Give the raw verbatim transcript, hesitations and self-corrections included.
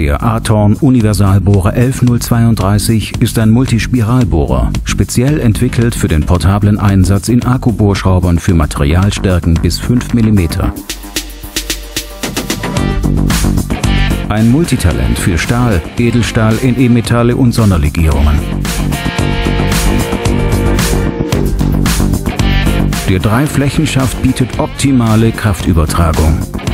Der Atorn Universalbohrer elf null zweiunddreißig ist ein Multispiralbohrer, speziell entwickelt für den portablen Einsatz in Akkubohrschraubern für Materialstärken bis fünf Millimeter. Ein Multitalent für Stahl, Edelstahl, N E-Metalle und Sonderlegierungen. Der Dreiflächenschaft bietet optimale Kraftübertragung.